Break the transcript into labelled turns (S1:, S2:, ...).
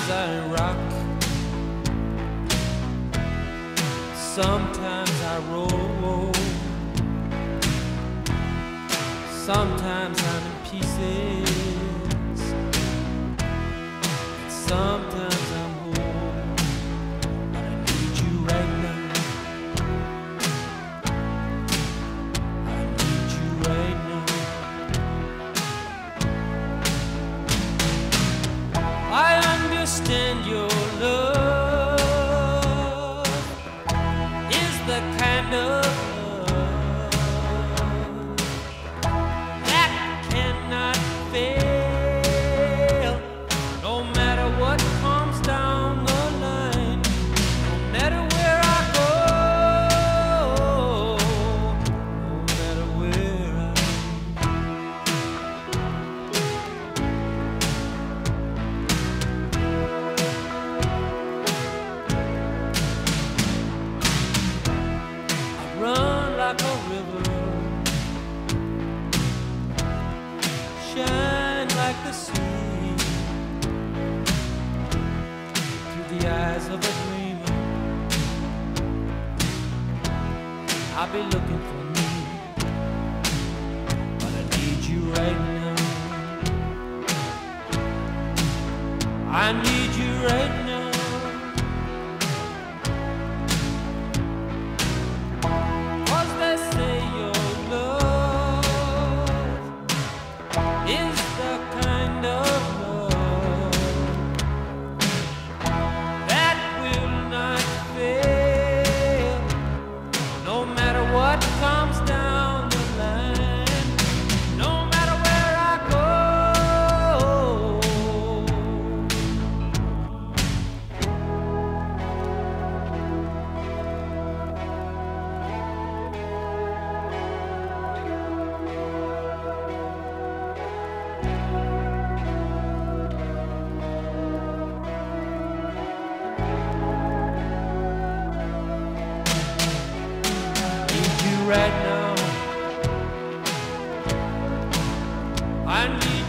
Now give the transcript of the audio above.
S1: Sometimes I rock, sometimes I roll, sometimes I'm in pieces, sometimes I'm whole. But I need you right now, I need you right now. I understand your love is the kind of love that cannot fail, no matter what comes down the line, no matter where I go, no matter where I go. Run like a river, shine like the sea, through the eyes of a dreamer. I'll be looking for me, but I need you right now. I need you right now. Is the kind of love that will not fail, no matter what comes down the line, no matter where I go. Right now, I need